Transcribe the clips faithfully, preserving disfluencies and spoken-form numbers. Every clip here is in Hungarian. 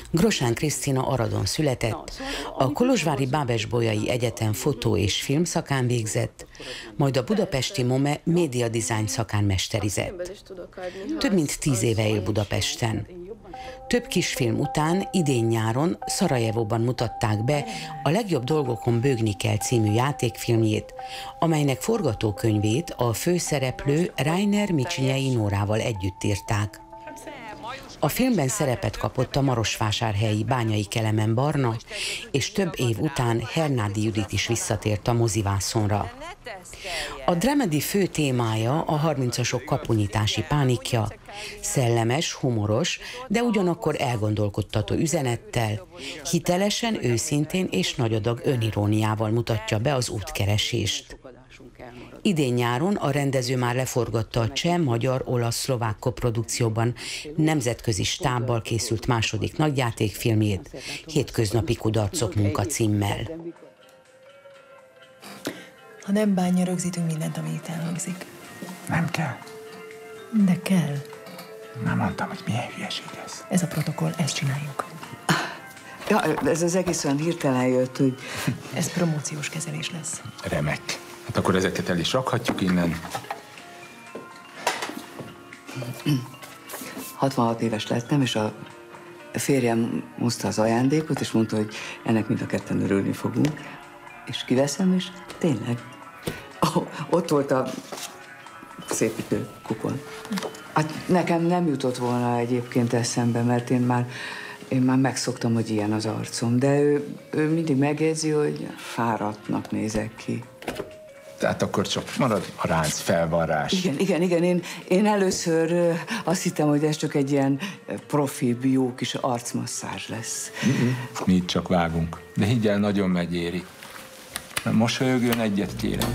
Grosán Krisztina Aradon született, a kolozsvári Bábesbolyai Egyetem fotó- és filmszakán végzett, majd a budapesti MOME média design szakán mesterizett. Több mint tíz éve él Budapesten. Több kisfilm után idén-nyáron Szarajevóban mutatták be a Legjobb dolgokon bőgni kell című játékfilmjét, amelynek forgatókönyvét a főszereplő Reiner Micsinyei Nórával együtt írták. A filmben szerepet kapott a marosvásárhelyi Bányai Kelemen Barna, és több év után Hernádi Judit is visszatért a mozivászonra. A dramedy fő témája a harmincasok kapunyítási pánikja, szellemes, humoros, de ugyanakkor elgondolkodtató üzenettel, hitelesen, őszintén és nagy adag öniróniával mutatja be az útkeresést. Idén-nyáron a rendező már leforgatta a cseh, magyar, olasz, szlovák koprodukcióban nemzetközi stábbal készült második nagyjátékfilmjét, Hétköznapi kudarcok munkacímmel. Ha nem bánja, rögzítünk mindent, ami itt elhangzik. Nem kell. De kell. Már mondtam, hogy milyen hülyeség ez. Ez a protokoll, ezt csináljuk. Ja, ez az egész olyan hirtelen jött, hogy... Ez promóciós kezelés lesz. Remek. Hát akkor ezeket el is rakhatjuk innen. hatvanhat éves lettem, és a férjem hozta az ajándékot, és mondta, hogy ennek mind a ketten örülni fogunk. És kiveszem, és tényleg. Oh, ott volt a szépítő kupon. Hát nekem nem jutott volna egyébként eszembe, mert én már, én már megszoktam, hogy ilyen az arcom. De ő, ő mindig megjegyzi, hogy fáradtnak nézek ki. Tehát akkor csak marad a ránc felvarrás. Igen, igen, igen. Én, én először azt hittem, hogy ez csak egy ilyen profibb, jó kis arcmasszázs lesz. Mm-mm. Mi itt csak vágunk. De higgyel, nagyon megéri. Mosolyogjon egyet, kérem.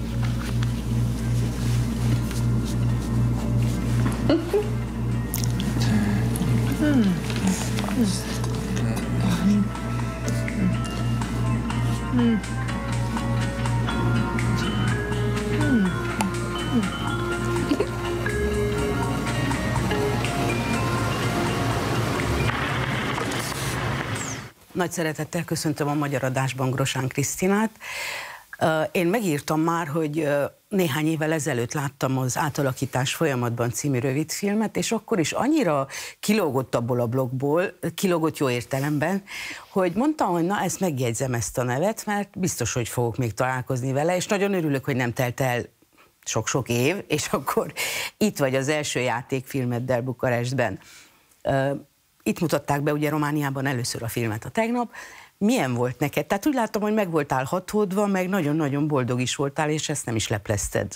Nagy szeretettel köszöntöm a Magyar Adásban Grosán Krisztinát. Én megírtam már, hogy néhány évvel ezelőtt láttam az Átalakítás folyamatban című rövidfilmet, és akkor is annyira kilógott abból a blogból, kilógott jó értelemben, hogy mondtam, hogy na, ezt megjegyzem, ezt a nevet, mert biztos, hogy fogok még találkozni vele, és nagyon örülök, hogy nem telt el sok-sok év, és akkor itt vagy az első játékfilmeddel Bukarestben. Itt mutatták be ugye Romániában először a filmet a tegnap. Milyen volt neked? Tehát úgy láttam, hogy meg voltál hatódva, meg nagyon-nagyon boldog is voltál, és ezt nem is leplezted.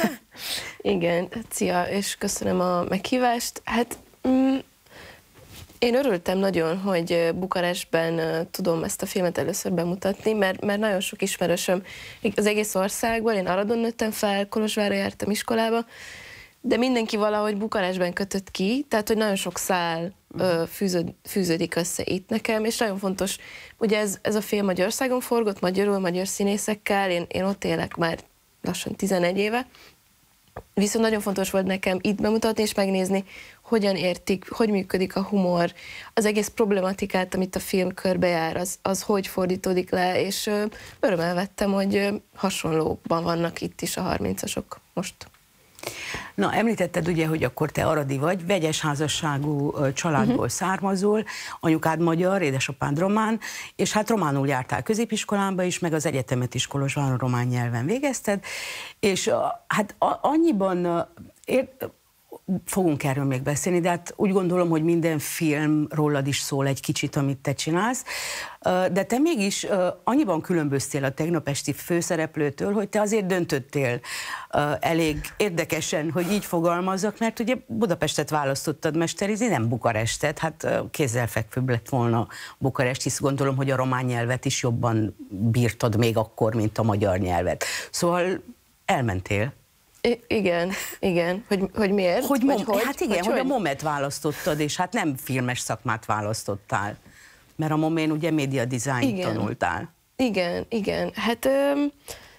Igen, szia, és köszönöm a meghívást. Hát mm, én örültem nagyon, hogy Bukarestben uh, tudom ezt a filmet először bemutatni, mert, mert nagyon sok ismerősöm az egész országból, én Aradon nőttem fel, Kolozsvárra jártam iskolába, de mindenki valahogy Bukarestben kötött ki, tehát hogy nagyon sok szál ö, fűződ, fűződik össze itt nekem, és nagyon fontos, ugye ez, ez a film Magyarországon forgott, magyarul, magyar színészekkel, én, én ott élek már lassan tizenegy éve, viszont nagyon fontos volt nekem itt bemutatni és megnézni, hogyan értik, hogy működik a humor, az egész problematikát, amit a film körbejár, az, az hogy fordítódik le, és ö, örömmel vettem, hogy ö, hasonlóban vannak itt is a harmincasok most. Na, említetted ugye, hogy akkor te aradi vagy, vegyes házasságú családból uh-huh. származol, anyukád magyar, édesapád román, és hát románul jártál középiskolába is, meg az egyetemet is Kolozsváron román nyelven végezted, és hát annyiban ér, fogunk erről még beszélni, de hát úgy gondolom, hogy minden film rólad is szól egy kicsit, amit te csinálsz, de te mégis annyiban különböztél a tegnap esti főszereplőtől, hogy te azért döntöttél elég érdekesen, hogy így fogalmazzak, mert ugye Budapestet választottad mesterizni, nem Bukarestet, hát kézzelfekvőbb lett volna Bukarest, hisz gondolom, hogy a román nyelvet is jobban bírtad még akkor, mint a magyar nyelvet. Szóval elmentél. I igen, igen. Hogy, hogy miért? Hogy Vagy hogy? Hát igen, hogy, hogy, hogy a momet választottad, és hát nem filmes szakmát választottál. Mert a momén ugye média design tanultál. Igen, igen. Hát öm,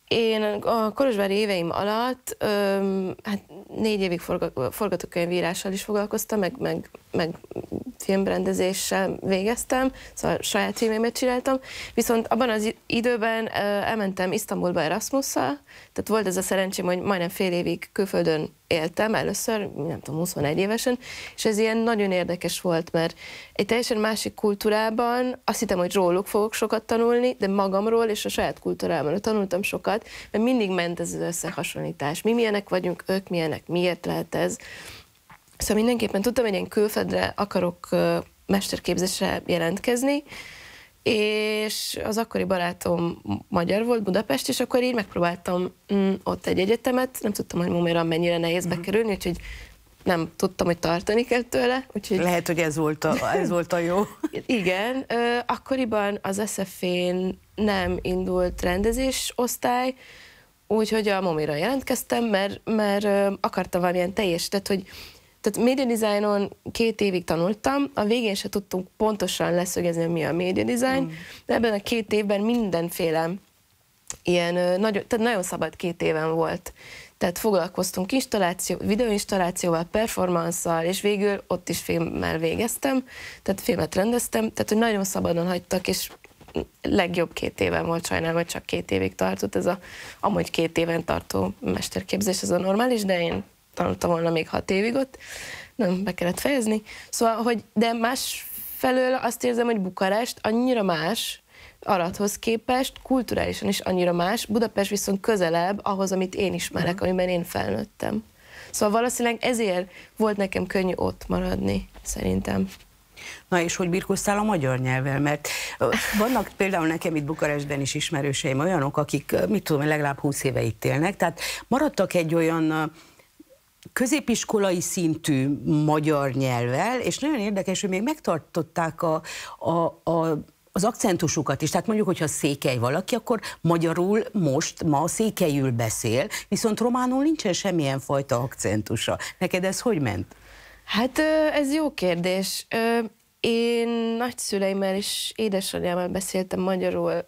Én a kolozsvári éveim alatt öm, hát négy évig forga, forgatókönyvírással is foglalkoztam, meg, meg, meg filmrendezéssel végeztem, szóval saját filmémet csináltam, viszont abban az időben ö, elmentem Isztambulba Erasmusszal, tehát volt ez a szerencsém, hogy majdnem fél évig külföldön éltem először, nem tudom, huszonegy évesen, és ez ilyen nagyon érdekes volt, mert egy teljesen másik kultúrában azt hittem, hogy róluk fogok sokat tanulni, de magamról és a saját kultúrámról tanultam sokat, mert mindig ment ez az összehasonlítás. Mi milyenek vagyunk, ők milyenek, miért lehet ez. Szóval mindenképpen tudtam, hogy én külföldre akarok mesterképzésre jelentkezni, és az akkori barátom magyar volt, Budapest, és akkor így megpróbáltam mm, ott egy egyetemet, nem tudtam, hogy Momira mennyire nehéz mm. bekerülni, úgyhogy nem tudtam, hogy tartani kell tőle. Úgyhogy... Lehet, hogy ez volt a, ez volt a jó. Igen, ö, akkoriban az es ef én nem indult rendezés osztály, úgyhogy a Momira jelentkeztem, mert, mert ö, akartam valamilyen teljes, tehát hogy Tehát média designon két évig tanultam, a végén se tudtunk pontosan leszögezni, mi a média design, mm. de ebben a két évben mindenféle ilyen, nagyon, tehát nagyon szabad két éven volt. Tehát foglalkoztunk installáció, videóinstallációval, performansszal, és végül ott is filmmel végeztem, tehát filmet rendeztem, tehát hogy nagyon szabadon hagytak, és legjobb két éven volt, sajnálom, hogy csak két évig tartott, ez a amúgy két éven tartó mesterképzés, ez a normális, de én tanultam volna még hat évig ott, nem, be kellett fejezni. Szóval, hogy, de másfelől azt érzem, hogy Bukarest annyira más, Aradhoz képest, kulturálisan is annyira más, Budapest viszont közelebb ahhoz, amit én ismerek, uh-huh. amiben én felnőttem. Szóval valószínűleg ezért volt nekem könnyű ott maradni, szerintem. Na és hogy birkóztál a magyar nyelvvel? Mert vannak például nekem itt Bukarestben is ismerőseim olyanok, akik, mit tudom, legalább húsz éve itt élnek, tehát maradtak egy olyan középiskolai szintű magyar nyelvvel, és nagyon érdekes, hogy még megtartották a, a, a, az akcentusukat is. Tehát mondjuk, hogyha székely valaki, akkor magyarul most, ma székelyül beszél, viszont románul nincsen semmilyen fajta akcentusa. Neked ez hogy ment? Hát ez jó kérdés. Én nagyszüleimmel és édesanyámmal beszéltem magyarul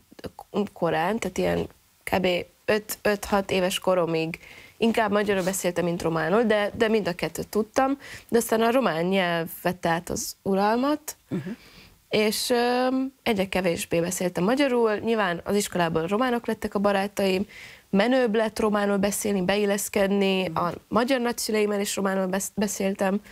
korán, tehát ilyen kb. öt-hat éves koromig inkább magyarul beszéltem, mint románul, de, de mind a kettőt tudtam, de aztán a román nyelv vett át az uralmat, uh-huh. és ö, egyre kevésbé beszéltem magyarul, nyilván az iskolában románok lettek a barátaim, menőbb lett románul beszélni, beilleszkedni, uh-huh. a magyar nagyszüleimmel is románul beszéltem,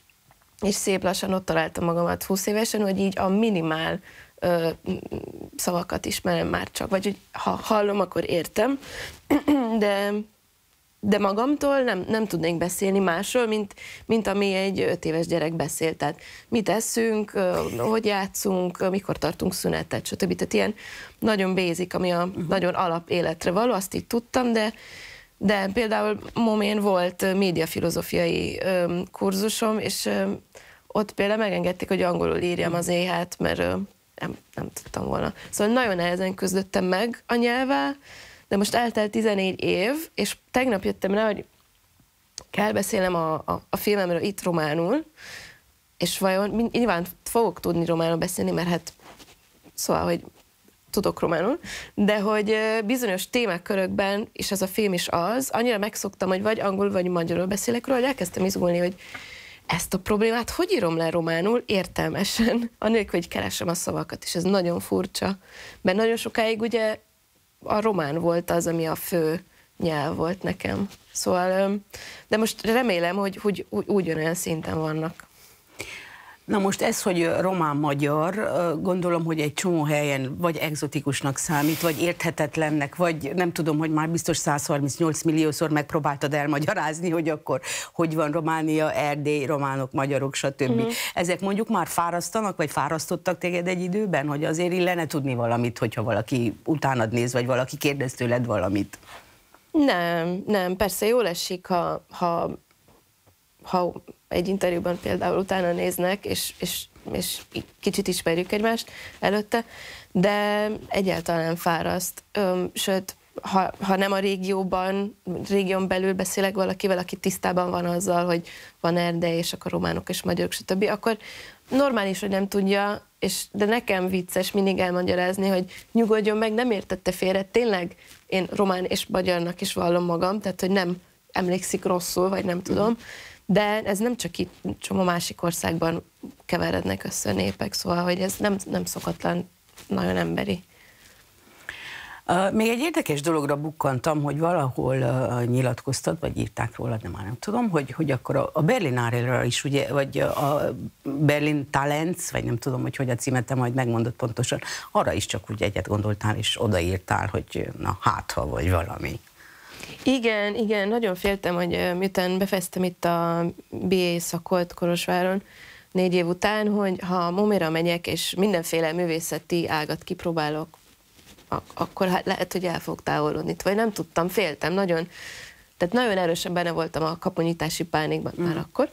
és szép lassan ott találtam magamat húsz évesen, hogy így a minimál ö, szavakat ismerem már csak, vagy hogy ha hallom, akkor értem, de de magamtól nem, nem tudnék beszélni másról, mint, mint ami egy öt éves gyerek beszél. Tehát mit eszünk, hogy játszunk, mikor tartunk szünetet, stb. Tehát ilyen nagyon basic, ami a uh-huh. nagyon alap életre való, azt így tudtam, de, de például momén volt médiafilozófiai um, kurzusom, és um, ott például megengedték, hogy angolul írjam az éhát, mert um, nem, nem tudtam volna. Szóval nagyon nehezen küzdöttem meg a nyelvvel, de most eltelt tizenégy év, és tegnap jöttem rá, hogy kell beszélnem a, a, a filmemről itt románul, és vajon nyilván fogok tudni románul beszélni, mert hát szóval, hogy tudok románul, de hogy bizonyos témakörökben, és ez a film is az, annyira megszoktam, hogy vagy angol, vagy magyarul beszélek róla, hogy elkezdtem izgulni, hogy ezt a problémát hogy írom le románul értelmesen, anélkül, hogy keresem a szavakat, és ez nagyon furcsa, mert nagyon sokáig ugye a román volt az, ami a fő nyelv volt nekem. Szóval, de most remélem, hogy, hogy ugyanolyan szinten vannak. Na most ez, hogy román-magyar, gondolom, hogy egy csomó helyen vagy egzotikusnak számít, vagy érthetetlennek, vagy nem tudom, hogy már biztos száz harmincnyolc milliószor megpróbáltad elmagyarázni, hogy akkor hogy van Románia, Erdély, románok, magyarok, stb. Mm. Ezek mondjuk már fárasztanak, vagy fárasztottak téged egy időben, hogy azért illene tudni valamit, hogyha valaki utánad néz, vagy valaki kérdez tőled valamit? Nem, nem, persze jól esik, ha, ha, ha egy interjúban például utána néznek, és, és, és kicsit ismerjük egymást előtte, de egyáltalán fáraszt. Öm, sőt, ha, ha nem a régióban, régión belül beszélek valakivel, aki tisztában van azzal, hogy van Erdély, és akkor románok és magyarok, stb., akkor normális, hogy nem tudja, és, de nekem vicces mindig elmagyarázni, hogy nyugodjon meg, nem értette félre, tényleg én román és magyarnak is vallom magam, tehát hogy nem emlékszik rosszul, vagy nem tudom, de ez nem csak itt, csomó másik országban keverednek össze népek, szóval, hogy ez nem, nem szokatlan, nagyon emberi. Uh, még egy érdekes dologra bukkantam, hogy valahol uh, nyilatkoztat, vagy írták róla, de már nem tudom, hogy, hogy akkor a, a Berlinálra is, ugye, vagy a Berlin Talents, vagy nem tudom, hogy hogy a címet, te majd megmondod pontosan, arra is csak úgy egyet gondoltál, és odaírtál, hogy na hát, ha vagy valami. Igen, igen, nagyon féltem, hogy miután befejeztem itt a bé á szakot Kolozsváron négy év után, hogy ha Momira megyek, és mindenféle művészeti ágat kipróbálok, akkor hát lehet, hogy el fog távolodni. Vagy nem tudtam, féltem, nagyon, tehát nagyon erősen benne voltam a kaponyitási pánikban mm. már akkor.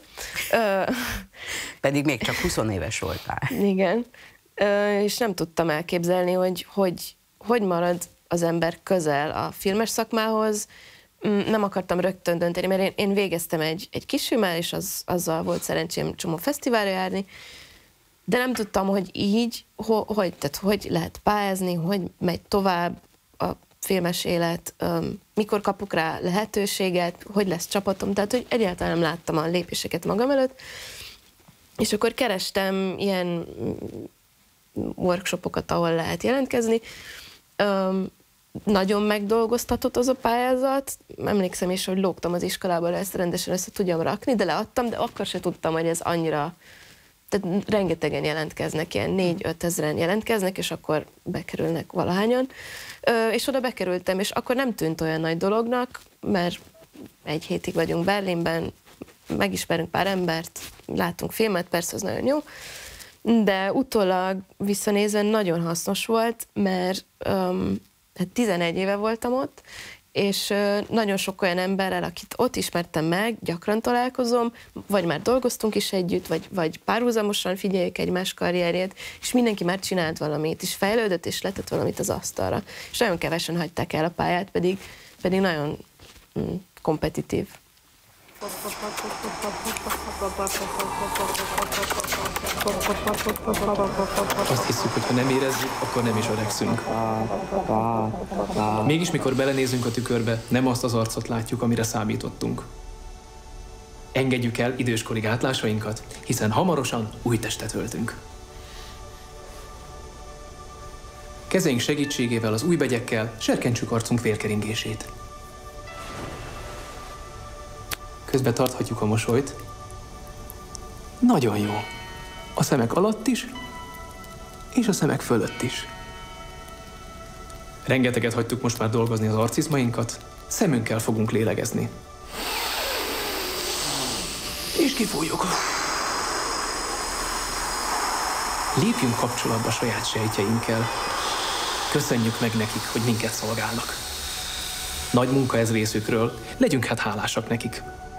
Pedig még csak húsz éves voltál. Igen, és nem tudtam elképzelni, hogy hogy, hogy marad az ember közel a filmes szakmához. Nem akartam rögtön dönteni, mert én, én végeztem egy, egy kisfilmmel, és az, azzal volt szerencsém csomó fesztiválra járni, de nem tudtam, hogy így, ho, hogy, tehát hogy lehet pályázni, hogy megy tovább a filmes élet, um, mikor kapok rá lehetőséget, hogy lesz csapatom, tehát hogy egyáltalán nem láttam a lépéseket magam előtt, és akkor kerestem ilyen workshopokat, ahol lehet jelentkezni. Um, nagyon megdolgoztatott az a pályázat, emlékszem is, hogy lógtam az iskolában, ezt rendesen össze tudjam rakni, de leadtam, de akkor se tudtam, hogy ez annyira, tehát rengetegen jelentkeznek, ilyen négy-öt ezeren jelentkeznek, és akkor bekerülnek valahányan, Ö, és oda bekerültem, és akkor nem tűnt olyan nagy dolognak, mert egy hétig vagyunk Berlinben, megismerünk pár embert, látunk filmet, persze az nagyon jó, de utólag visszanézve nagyon hasznos volt, mert um, hát tizenegy éve voltam ott, és uh, nagyon sok olyan emberrel, akit ott ismertem meg, gyakran találkozom, vagy már dolgoztunk is együtt, vagy, vagy párhuzamosan figyeljük egymás karrierjét, és mindenki már csinált valamit, és fejlődött, és letett valamit az asztalra. És nagyon kevesen hagyták el a pályát, pedig, pedig nagyon mm, kompetitív. Azt hiszük, hogy ha nem érezzük, akkor nem is öregszünk. Mégis, mikor belenézünk a tükörbe, nem azt az arcot látjuk, amire számítottunk. Engedjük el időskori gátlásainkat, hiszen hamarosan új testet öltünk. Kezeink segítségével, az új begyekkel serkentsük arcunk vérkeringését. Közben tarthatjuk a mosolyt. Nagyon jó. A szemek alatt is, és a szemek fölött is. Rengeteget hagytuk most már dolgozni az arcizmainkat, szemünkkel fogunk lélegezni. És kifújjuk. Lépjünk kapcsolatba saját sejtjeinkkel. Köszönjük meg nekik, hogy minket szolgálnak. Nagy munka ez részükről, legyünk hát hálásak nekik.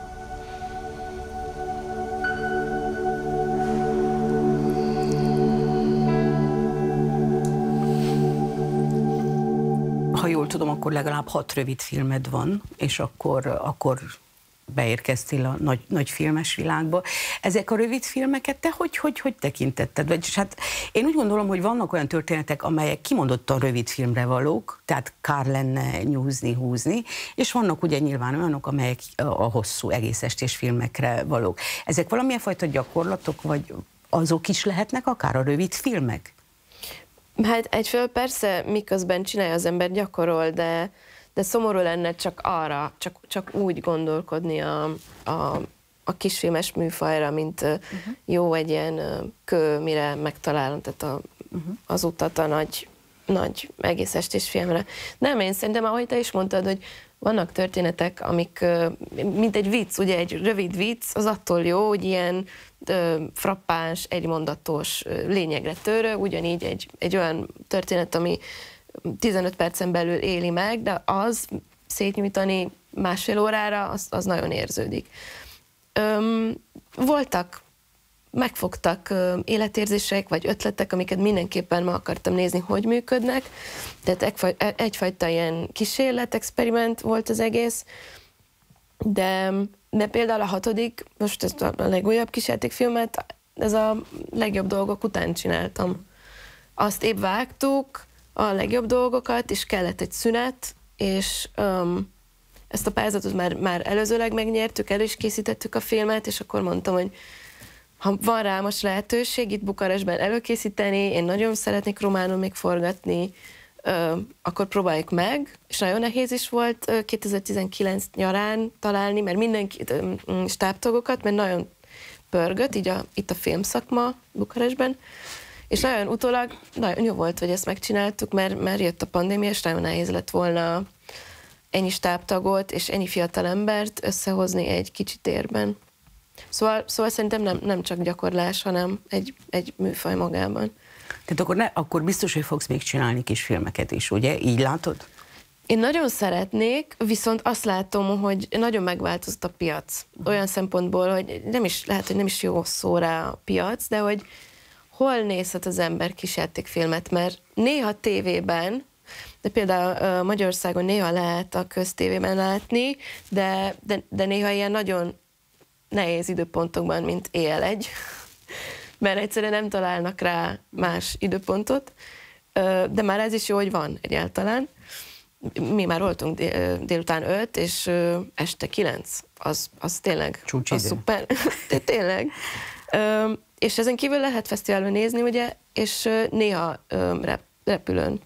Ha jól tudom, akkor legalább hat rövid filmed van, és akkor, akkor beérkeztél a nagy, nagy filmes világba. Ezek a rövid filmeket te hogy, hogy, hogy tekintetted? Vagyis hát én úgy gondolom, hogy vannak olyan történetek, amelyek kimondottan rövid filmre valók, tehát kár lenne nyúzni, húzni, és vannak ugye nyilván olyanok, amelyek a hosszú egész estés filmekre valók. Ezek valamilyen fajta gyakorlatok, vagy azok is lehetnek akár a rövid filmek? Hát egyfelől persze, miközben csinálja az ember, gyakorol, de, de szomorú lenne csak arra, csak, csak úgy gondolkodni a, a, a kisfilmes műfajra, mint uh-huh. jó egy ilyen kő, mire megtalálom, tehát a, uh-huh. az utat a nagy, nagy egész estés filmre. Nem, én szerintem, ahogy te is mondtad, hogy vannak történetek, amik, mint egy vicc, ugye egy rövid vicc, az attól jó, hogy ilyen frappáns, egymondatos lényegre törő, ugyanígy egy, egy olyan történet, ami tizenöt percen belül éli meg, de az szétnyújtani másfél órára, az, az nagyon érződik. Öm, voltak megfogtak ö, életérzések, vagy ötletek, amiket mindenképpen meg akartam nézni, hogy működnek. Tehát egyfaj, egyfajta ilyen kísérlet, experiment volt az egész. De, de például a hatodik, most ezt a legújabb kísérletékfilmet, ez a legjobb dolgok után csináltam. Azt épp vágtuk, a legjobb dolgokat, és kellett egy szünet, és um, ezt a pályázatot már, már előzőleg megnyertük, el is készítettük a filmet, és akkor mondtam, hogy ha van rá most lehetőség itt Bukarestben előkészíteni, én nagyon szeretnék románul még forgatni, uh, akkor próbáljuk meg, és nagyon nehéz is volt uh, kétezer-tizenkilenc nyarán találni, mert mindenki uh, stábtagokat, mert nagyon pörgött, így a, itt a filmszakma Bukarestben, és nagyon utólag nagyon jó volt, hogy ezt megcsináltuk, mert, mert jött a pandémia, és nagyon nehéz lett volna ennyi stábtagot és ennyi fiatal embert összehozni egy kicsi térben. Szóval, szóval szerintem nem, nem csak gyakorlás, hanem egy, egy műfaj magában. Tehát akkor, ne, akkor biztos, hogy fogsz még csinálni kis filmeket is, ugye? Így látod? Én nagyon szeretnék, viszont azt látom, hogy nagyon megváltozott a piac. Olyan szempontból, hogy nem is, lehet, hogy nem is jó szó rá a piac, de hogy hol nézhet az ember kísérletékfilmet, mert néha tévében, de például Magyarországon néha lehet a köztévében látni, de, de, de néha ilyen nagyon nehéz időpontokban, mint éjjel egy, mert egyszerűen nem találnak rá más időpontot, de már ez is jó, hogy van egyáltalán. Mi már voltunk dél, délután öt, és este kilenc, az, az tényleg az szuper, de tényleg. És ezen kívül lehet fesztiválon nézni, ugye, és néha rep, repülőn.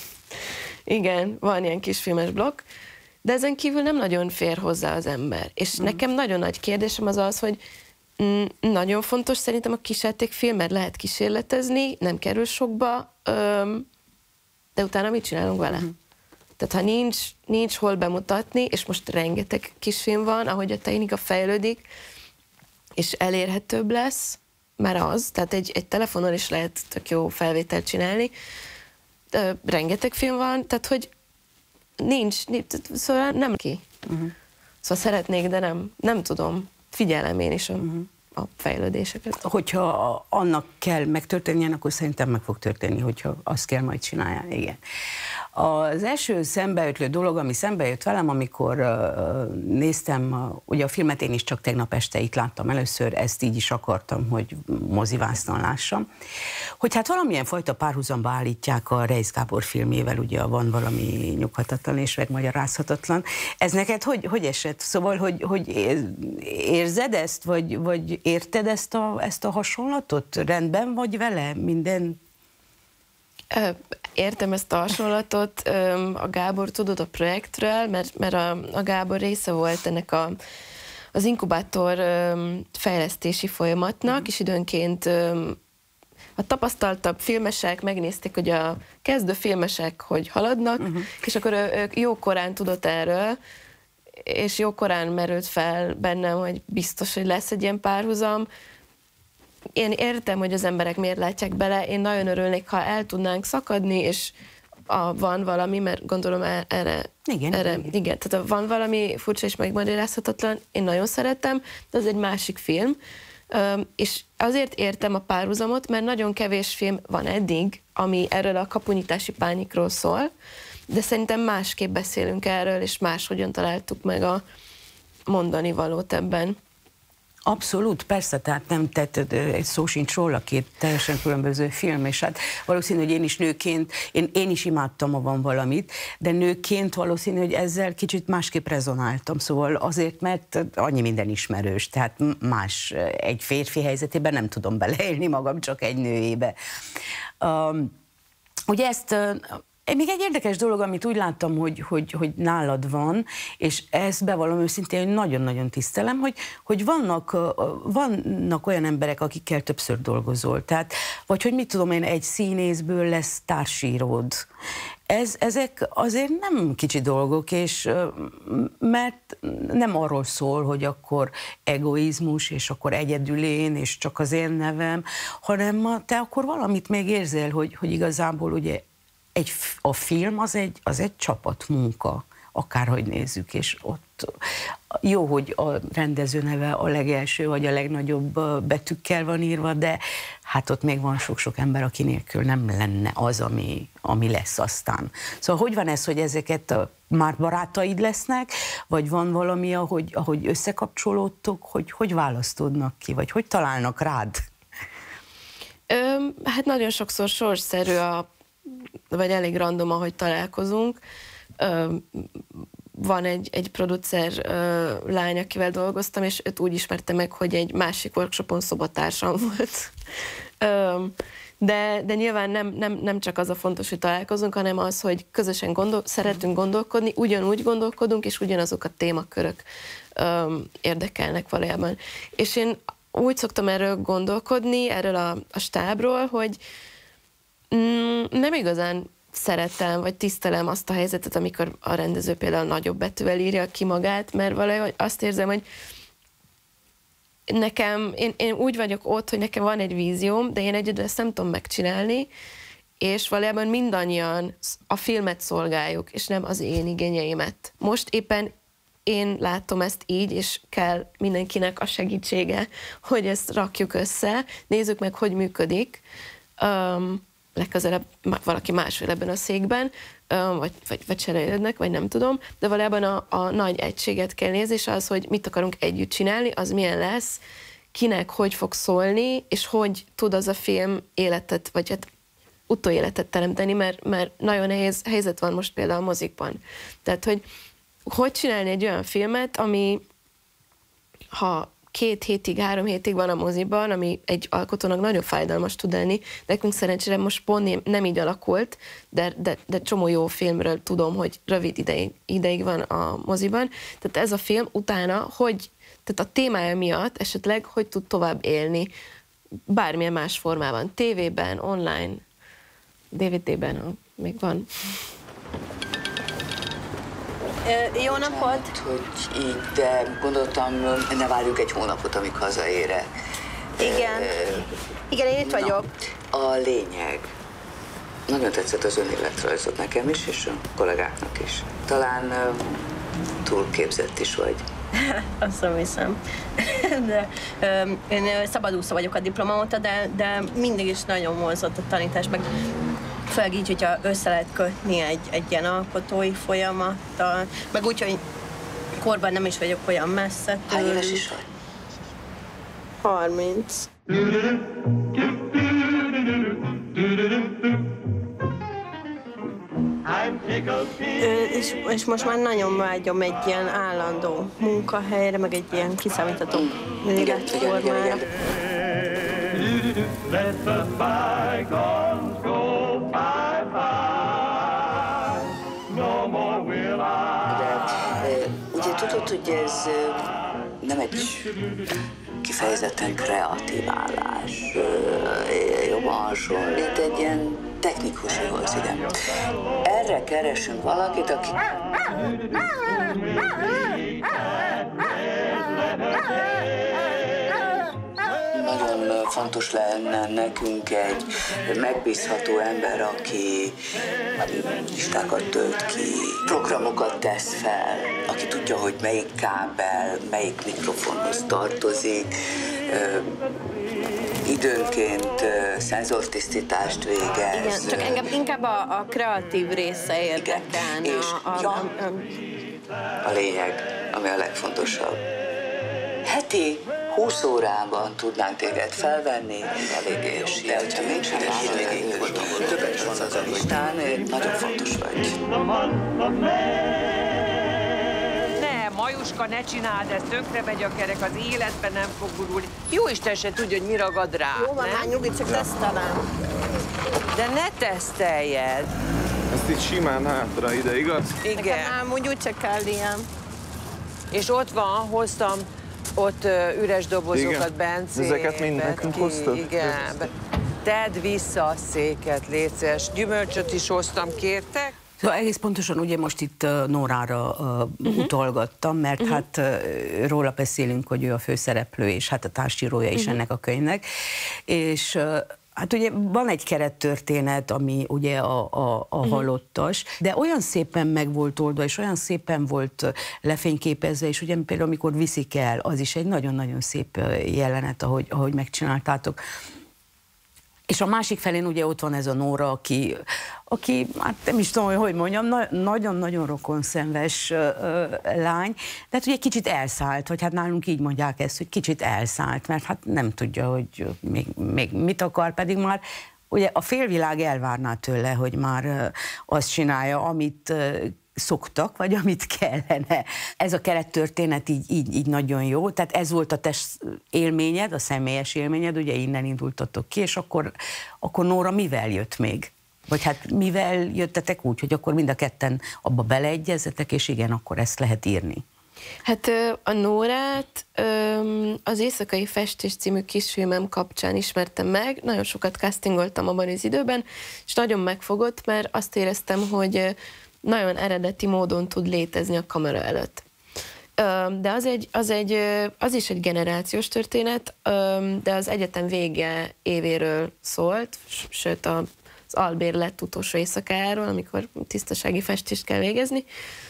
Igen, van ilyen kis filmes blokk, de ezen kívül nem nagyon fér hozzá az ember. És mm. nekem nagyon nagy kérdésem az az, hogy mm, nagyon fontos szerintem a kísérletékfilm, mert lehet kísérletezni, nem kerül sokba, öm, de utána mit csinálunk vele? Mm. Tehát ha nincs, nincs hol bemutatni, és most rengeteg kisfilm van, ahogy a technika fejlődik, és elérhetőbb lesz, már az, tehát egy, egy telefonon is lehet tök jó felvételt csinálni, de rengeteg film van, tehát hogy nincs, nincs szóval nem ki. Uh-huh. Szóval szeretnék, de nem, nem tudom. Figyelem én is a, uh-huh. a fejlődéseket. Hogyha annak kell megtörténjen, akkor szerintem meg fog történni, hogyha azt kell majd csinálni, igen. Az első szembeötlő dolog, ami szembejött velem, amikor uh, néztem, uh, ugye a filmet én is csak tegnap este itt láttam először, ezt így is akartam, hogy mozivásznon lássam, hogy hát valamilyen fajta párhuzamba állítják a Reisz Gábor filmjével, ugye van valami nyughatatlan és megmagyarázhatatlan. Ez neked hogy, hogy esett? Szóval, hogy, hogy érzed ezt, vagy, vagy érted ezt a, ezt a hasonlatot? Rendben vagy vele? Minden... Értem ezt a hasonlatot, a Gábor tudod a projektről, mert, mert a, a Gábor része volt ennek a, az inkubátor fejlesztési folyamatnak, és időnként a tapasztaltabb filmesek megnézték, hogy a kezdő filmesek hogy haladnak, uh-huh. és akkor ők jókorán tudott erről, és jókorán merült fel bennem, hogy biztos, hogy lesz egy ilyen párhuzam. Én értem, hogy az emberek miért látják bele, én nagyon örülnék, ha el tudnánk szakadni, és a, van valami, mert gondolom erre, igen, erre igen. igen, tehát van valami furcsa és megmagyarázhatatlan, én nagyon szeretem, de az egy másik film, és azért értem a párhuzamot, mert nagyon kevés film van eddig, ami erről a kapunyítási pánikról szól, de szerintem másképp beszélünk erről, és máshogyan találtuk meg a mondani valót ebben. Abszolút, persze, tehát nem tett egy szó sincs róla, két teljesen különböző film, és hát valószínű, hogy én is nőként, én, én is imádtam, ha van valamit, de nőként valószínű, hogy ezzel kicsit másképp rezonáltam, szóval azért, mert annyi minden ismerős, tehát más egy férfi helyzetében nem tudom beleélni magam, csak egy nőjébe. Um, ugye ezt... Még egy érdekes dolog, amit úgy láttam, hogy, hogy, hogy nálad van, és ezt bevallom őszintén, hogy nagyon-nagyon tisztelem, hogy, hogy vannak, vannak olyan emberek, akikkel többször dolgozol. Tehát, vagy hogy mit tudom én, egy színészből lesz társíród. Ez, ezek azért nem kicsi dolgok, és mert nem arról szól, hogy akkor egoizmus, és akkor egyedül én, és csak az én nevem, hanem te akkor valamit még érzel, hogy, hogy igazából ugye Egy, a film az egy, az egy csapatmunka, akárhogy nézzük, és ott jó, hogy a rendező neve a legelső, vagy a legnagyobb betűkkel van írva, de hát ott még van sok-sok ember, aki nélkül nem lenne az, ami, ami lesz aztán. Szóval hogy van ez, hogy ezeket a, már barátaid lesznek, vagy van valami, ahogy, ahogy összekapcsolódtok, hogy hogy választódnak ki, vagy hogy találnak rád? Ö, hát nagyon sokszor sorsszerű, a, vagy elég random, ahogy találkozunk. Ö, van egy, egy producer ö, lány, akivel dolgoztam, és őt úgy ismerte meg, hogy egy másik workshopon szobatársam volt. ö, de, de nyilván nem, nem, nem csak az a fontos, hogy találkozunk, hanem az, hogy közösen gondol, szeretünk gondolkodni, ugyanúgy gondolkodunk, és ugyanazok a témakörök ö, érdekelnek valójában. És én úgy szoktam erről gondolkodni, erről a, a stábról, hogy mm, nem igazán szeretem, vagy tisztelem azt a helyzetet, amikor a rendező például nagyobb betűvel írja ki magát, mert valahogy azt érzem, hogy nekem, én, én úgy vagyok ott, hogy nekem van egy vízióm, de én egyedül ezt nem tudom megcsinálni, és valójában mindannyian a filmet szolgáljuk, és nem az én igényeimet. Most éppen én látom ezt így, és kell mindenkinek a segítsége, hogy ezt rakjuk össze, nézzük meg, hogy működik. Um, legközelebb valaki más ebben a székben, vagy, vagy, vagy cserélődnek, vagy nem tudom, de valójában a, a nagy egységet kell nézni, és az, hogy mit akarunk együtt csinálni, az milyen lesz, kinek hogy fog szólni, és hogy tud az a film életet, vagy hát utóéletet teremteni, mert, mert nagyon nehéz helyzet van most például a mozikban. Tehát, hogy hogy csinálni egy olyan filmet, ami ha két hétig, három hétig van a moziban, ami egy alkotónak nagyon fájdalmas tud lenni. Nekünk szerencsére most pont nem így alakult, de, de, de csomó jó filmről tudom, hogy rövid ideig, ideig van a moziban. Tehát ez a film utána, hogy, tehát a témája miatt esetleg, hogy tud tovább élni bármilyen más formában, tévében, online, dé vé dében, még van. Jó napot! Hogy így, de gondoltam, ne várjuk egy hónapot, amíg hazaére. Igen. Igen, én itt vagyok. Na, a lényeg. Nagyon tetszett az önéletrajzot nekem is, és a kollégáknak is. Talán uh, túlképzett is vagy. Azt nem hiszem. De, um, én szabadúszó vagyok a diploma óta, de, de mindig is nagyon vonzott a tanítás, meg főleg így, hogyha össze lehet kötni egy, egy ilyen alkotói folyamattal, meg úgy, hogy korban nem is vagyok olyan messze tőlük. Hány éves is vagy? harminc. Ö, és, és most már nagyon vágyom egy ilyen állandó munkahelyre, meg egy ilyen kiszámítható életformára. Let the bygones go bye bye. No more will I. Ugye tudod, hogy ez nem egy kifejezetten kreatív állás. Jobban hasonlít egy ilyen technikushoz, igen. Erre keresünk valakit, aki... Nagyon fontos lenne nekünk egy megbízható ember, aki listákat tölt ki, programokat tesz fel, aki tudja, hogy melyik kábel, melyik mikrofonhoz tartozik, időnként szenzortisztítást végez. Igen, csak engem inkább a, a kreatív része érdekelne. És a, a, ja, a, a lényeg, ami a legfontosabb. Heti húsz órában tudnánk téged felvenni, eléggé és de hogyha mégsem hétvégéig voltam, többet van az a listán, nagyon fontos vagy. Ne, Majuska, ne csináld ezt, tönkre megy a kerek, az életben nem fog gurulni. Jóisten se tudja, hogy mi ragad rá. Jó van, már nyugi, csak tesztelem. De ne teszteljed. Ezt így simán hátra ide, igaz? Igen. Nekem már úgy csak kell ilyen. És ott van, hoztam ott uh, üres dobozokat, Bence. Ezeket mind nekünk hoztad? Igen. Tedd vissza a széket, légy szíves. Gyümölcsöt is hoztam, kértek? Szóval egész pontosan ugye most itt uh, Nórára uh, uh-huh. utolgattam, mert uh-huh. hát uh, róla beszélünk, hogy ő a főszereplő, és hát a társírója is uh-huh. ennek a könyvnek. És uh, Hát ugye van egy kerettörténet, ami ugye a, a, a halottas, de olyan szépen meg volt oldva, és olyan szépen volt lefényképezve, és ugye például amikor viszik el, az is egy nagyon-nagyon szép jelenet, ahogy, ahogy megcsináltátok. És a másik felén ugye ott van ez a Nóra, aki, aki hát nem is tudom, hogy hogy mondjam, nagyon-nagyon rokonszenves lány, de hát ugye kicsit elszállt, vagy hát nálunk így mondják ezt, hogy kicsit elszállt, mert hát nem tudja, hogy még, még mit akar, pedig már ugye a félvilág elvárná tőle, hogy már azt csinálja, amit szoktak, vagy amit kellene. Ez a kerettörténet így, így, így nagyon jó, tehát ez volt a te élményed, a személyes élményed, ugye innen indultatok ki, és akkor, akkor Nóra mivel jött még? Vagy hát mivel jöttetek úgy, hogy akkor mind a ketten abba beleegyezzetek, és igen, akkor ezt lehet írni? Hát a Nórát az Éjszakai Festés című kisfilmem kapcsán ismertem meg, nagyon sokat castingoltam abban az időben, és nagyon megfogott, mert azt éreztem, hogy nagyon eredeti módon tud létezni a kamera előtt. De az, egy, az, egy, az is egy generációs történet, de az egyetem vége évéről szólt, sőt az albérlet utolsó éjszakáról, amikor tisztasági festést kell végezni.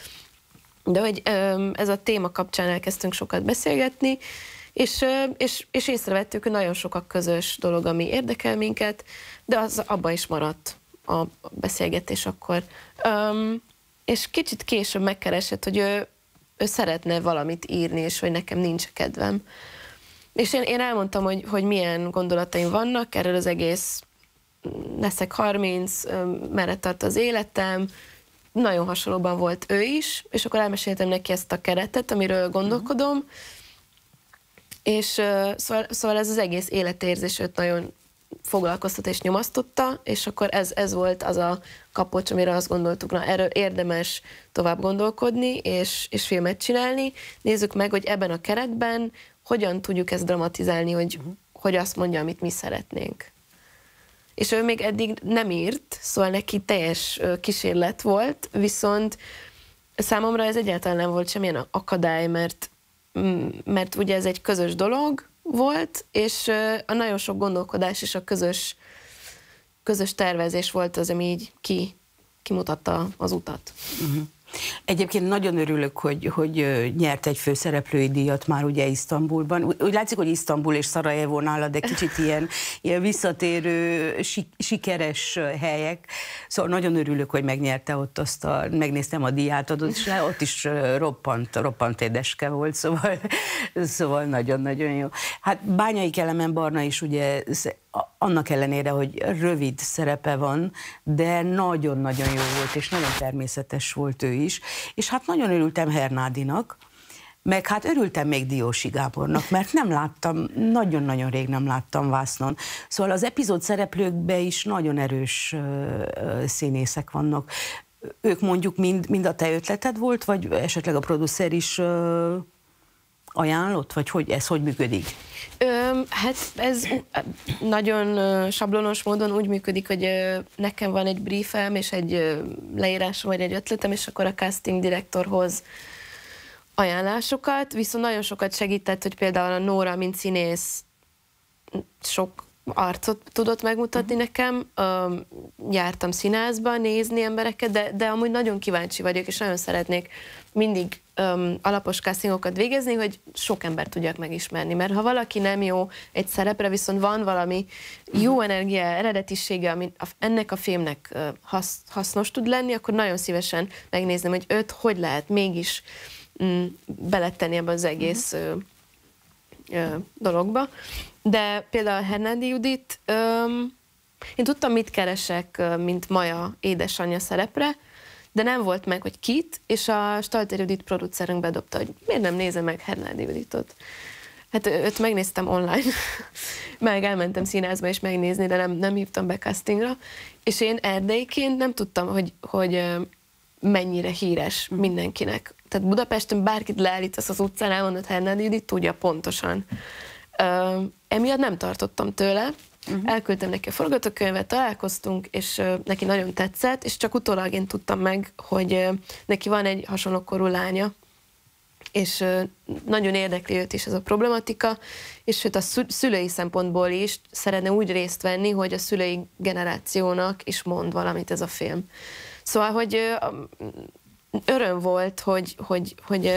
De hogy ez a téma kapcsán elkezdtünk sokat beszélgetni, és, és, és észrevettük, hogy nagyon sok a közös dolog, ami érdekel minket, de az abban is maradt a beszélgetés akkor. Um, és kicsit később megkeresett, hogy ő, ő szeretne valamit írni, és hogy nekem nincs kedvem. És én, én elmondtam, hogy, hogy milyen gondolataim vannak, erről az egész leszek harminc, merre tart az életem, nagyon hasonlóban volt ő is, és akkor elmeséltem neki ezt a keretet, amiről gondolkodom, uh-huh. és uh, szóval, szóval ez az egész életérzés őt nagyon foglalkoztat és nyomasztotta, és akkor ez, ez volt az a kapocs, amire azt gondoltuk, na erről érdemes tovább gondolkodni, és, és filmet csinálni. Nézzük meg, hogy ebben a keretben hogyan tudjuk ezt dramatizálni, hogy, uh-huh. hogy azt mondja, amit mi szeretnénk. És ő még eddig nem írt, szóval neki teljes kísérlet volt, viszont számomra ez egyáltalán nem volt semmilyen akadály, mert, mert ugye ez egy közös dolog volt, és a nagyon sok gondolkodás és a közös, közös tervezés volt az, ami így ki, kimutatta az utat. Uh-huh. Egyébként nagyon örülök, hogy, hogy nyert egy főszereplői díjat már ugye Isztambulban. Úgy látszik, hogy Isztambul és Szarajevó nála, de kicsit ilyen, ilyen visszatérő, sikeres helyek. Szóval nagyon örülök, hogy megnyerte ott azt a, megnéztem a díjátadót, és ott is roppant, roppant édeske volt, szóval, szóval nagyon-nagyon jó. Hát Bányai Kelemen Barna is ugye annak ellenére, hogy rövid szerepe van, de nagyon-nagyon jó volt, és nagyon természetes volt ő is. És hát nagyon örültem Hernádinak, meg hát örültem még Diósi Gábornak, mert nem láttam, nagyon-nagyon rég nem láttam vásznon. Szóval az epizód szereplőkben is nagyon erős uh, színészek vannak. Ők mondjuk mind, mind a te ötleted volt, vagy esetleg a producer is uh, ajánlott, vagy hogy ez hogy működik? Ö, hát ez nagyon sablonos módon úgy működik, hogy nekem van egy briefem és egy leírásom, vagy egy ötletem, és akkor a casting direktorhoz ajánlásokat, viszont nagyon sokat segített, hogy például a Nóra, mint színész, sok arcot tudott megmutatni uh-huh. nekem. Ö, jártam színházba nézni embereket, de, de amúgy nagyon kíváncsi vagyok, és nagyon szeretnék mindig um, alapos castingokat végezni, hogy sok embert tudjak megismerni. Mert ha valaki nem jó egy szerepre, viszont van valami jó energia, eredetisége, ami ennek a filmnek uh, hasz, hasznos tud lenni, akkor nagyon szívesen megnézném, hogy őt hogy lehet mégis um, beletenni ebbe az egész uh, uh, dologba. De például Hernádi Judit, um, én tudtam, mit keresek, uh, mint Maja édesanyja szerepre, de nem volt meg, hogy kit, és a Stalter Judit producerünk bedobta, hogy miért nem nézem meg Hernádi Juditot. Hát őt megnéztem online, meg elmentem színházba is megnézni, de nem, nem hívtam be castingra, és én erdélyként nem tudtam, hogy, hogy mennyire híres mindenkinek. Tehát Budapesten bárkit leállítasz az utcán, elmondott Hernádi Judit, tudja pontosan. Uh, emiatt nem tartottam tőle, Uh-huh. elküldtem neki a forgatókönyvet, találkoztunk, és uh, neki nagyon tetszett, és csak utólag én tudtam meg, hogy uh, neki van egy hasonló korú lánya, és nagyon érdekli őt is ez a problematika, és sőt a szülői szempontból is szeretne úgy részt venni, hogy a szülői generációnak is mond valamit ez a film. Szóval, hogy öröm volt, hogy, hogy, hogy,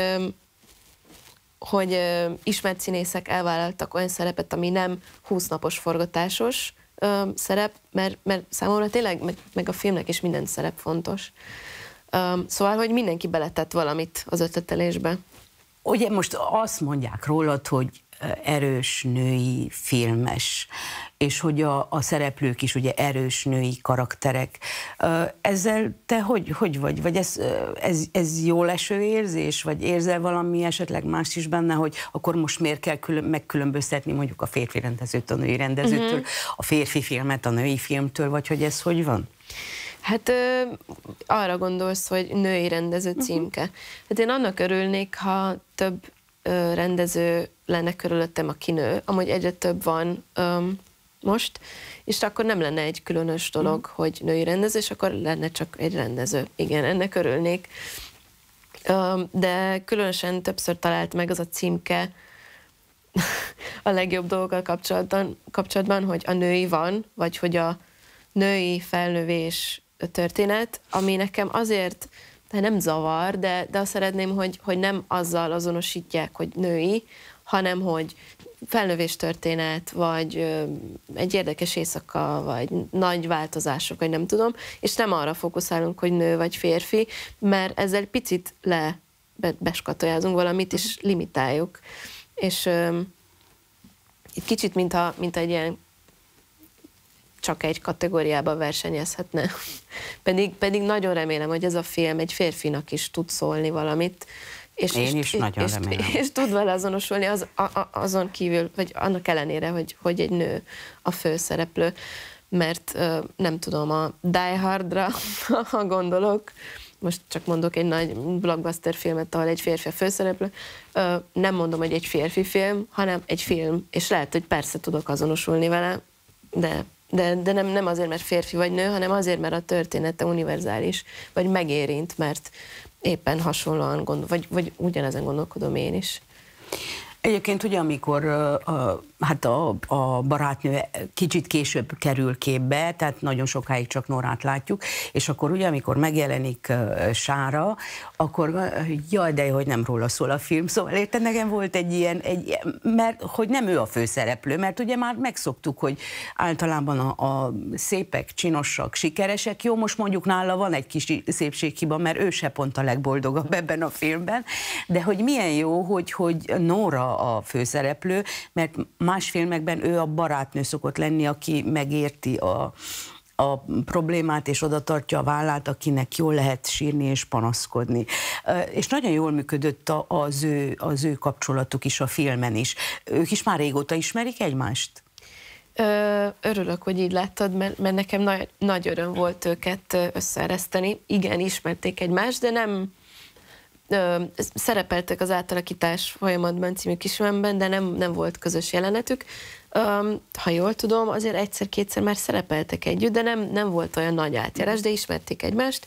hogy ismert színészek elvállaltak olyan szerepet, ami nem húsznapos forgatásos szerep, mert, mert számomra tényleg, meg, meg a filmnek is minden szerep fontos. Szóval, hogy mindenki beletett valamit az ötletelésbe. Ugye most azt mondják rólad, hogy erős női filmes, és hogy a, a szereplők is ugye erős női karakterek. Ezzel te hogy, hogy vagy? Vagy ez, ez, ez jól eső érzés? Vagy érzel valami esetleg más is benne, hogy akkor most miért kell külön, megkülönböztetni mondjuk a férfi rendezőt a női rendezőtől, uh-huh. a férfi filmet a női filmtől, vagy hogy ez hogy van? Hát ö, arra gondolsz, hogy női rendező címke. Hát én annak örülnék, ha több ö, rendező lenne körülöttem, aki nő. Amúgy egyre több van ö, most, és akkor nem lenne egy különös dolog, mm. hogy női rendező, és akkor lenne csak egy rendező. Igen, ennek örülnék. Ö, de különösen többször talált meg az a címke a legjobb dolgokkal kapcsolatban, kapcsolatban, hogy a női van, vagy hogy a női felnövés történet, ami nekem azért nem zavar, de, de azt szeretném, hogy, hogy nem azzal azonosítják, hogy női, hanem hogy felnövés történet, vagy ö, egy érdekes éjszaka, vagy nagy változások, vagy nem tudom, és nem arra fókuszálunk, hogy nő vagy férfi, mert ezzel picit le be, beskatolázunk valamit, és limitáljuk. És ö, itt kicsit, mintha, mint egy ilyen csak egy kategóriában versenyezhetne. pedig, pedig nagyon remélem, hogy ez a film egy férfinak is tud szólni valamit. És, Én és, is és, nagyon és, remélem. És, és tud vele azonosulni az, a, a, azon kívül, vagy annak ellenére, hogy, hogy egy nő a főszereplő. Mert nem tudom, a Die Hardra, ha gondolok, most csak mondok egy nagy blockbuster filmet, ahol egy férfi a főszereplő, nem mondom, hogy egy férfi film, hanem egy film, és lehet, hogy persze tudok azonosulni vele, de De, de nem, nem azért, mert férfi vagy nő, hanem azért, mert a története univerzális, vagy megérint, mert éppen hasonlóan gondol, vagy, vagy ugyanezen gondolkodom én is. Egyébként ugye, amikor a, hát a, a barátnő kicsit később kerül képbe, tehát nagyon sokáig csak Norát látjuk, és akkor ugye, amikor megjelenik Sára, akkor jaj, de hogy nem róla szól a film. Szóval érted, nekem volt egy ilyen, egy, mert hogy nem ő a főszereplő, mert ugye már megszoktuk, hogy általában a, a szépek, csinosak, sikeresek, jó, most mondjuk nála van egy kis szépséghiba, mert ő se pont a legboldogabb ebben a filmben, de hogy milyen jó, hogy, hogy Nora a főszereplő, mert más filmekben ő a barátnő szokott lenni, aki megérti a, a problémát, és oda tartja a vállát, akinek jól lehet sírni és panaszkodni. És nagyon jól működött az ő, az ő kapcsolatuk is a filmen is. Ők is már régóta ismerik egymást? Ö, örülök, hogy így láttad, mert, mert nekem nagy, nagy öröm volt őket összeereszteni. Igen, ismerték egymást, de nem Ö, szerepeltek az Átalakítás folyamatban című kisfilmben, de nem, nem volt közös jelenetük. Ö, ha jól tudom, azért egyszer-kétszer már szerepeltek együtt, de nem, nem volt olyan nagy átjárás, de ismerték egymást,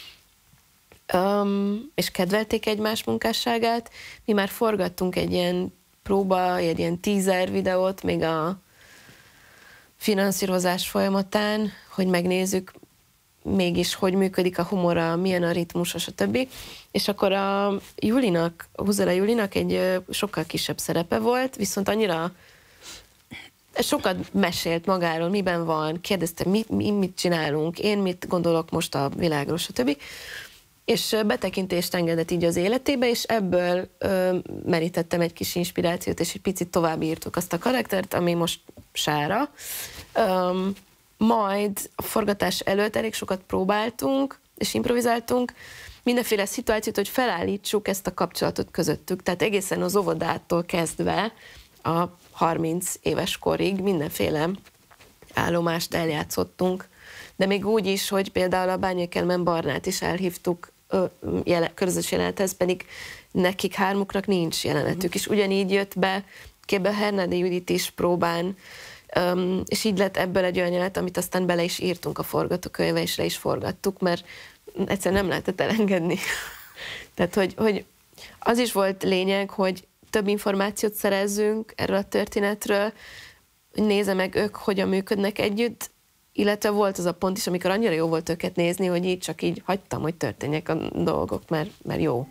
Ö, és kedvelték egymás munkásságát. Mi már forgattunk egy ilyen próba, egy ilyen teaser videót, még a finanszírozás folyamatán, hogy megnézzük, mégis hogy működik a humora, milyen a ritmus, stb. És akkor a Julinak, Huzela Julinak egy sokkal kisebb szerepe volt, viszont annyira sokat mesélt magáról, miben van, kérdezte, mi, mi mit csinálunk, én mit gondolok most a világról, stb. És betekintést engedett így az életébe, és ebből ö, merítettem egy kis inspirációt, és egy picit tovább írtuk azt a karaktert, ami most Sára. Ö, Majd a forgatás előtt elég sokat próbáltunk, és improvizáltunk, mindenféle szituációt, hogy felállítsuk ezt a kapcsolatot közöttük. Tehát egészen az óvodától kezdve a harminc éves korig mindenféle állomást eljátszottunk. De még úgy is, hogy például a Bányai Kelemen Barnát is elhívtuk jele, közös jelenethez, pedig nekik hármuknak nincs jelenetük. És ugyanígy jött be képbe Hernádi Judit is próbán, Um, és így lett ebből egy olyan jelenet, amit aztán bele is írtunk a forgatókönyvbe, és le is forgattuk, mert egyszerűen nem lehetett elengedni. Tehát, hogy, hogy az is volt lényeg, hogy több információt szerezzünk erről a történetről, hogy nézze meg ők, hogyan működnek együtt, illetve volt az a pont is, amikor annyira jó volt őket nézni, hogy így csak így hagytam, hogy történjek a dolgok, mert, mert jó.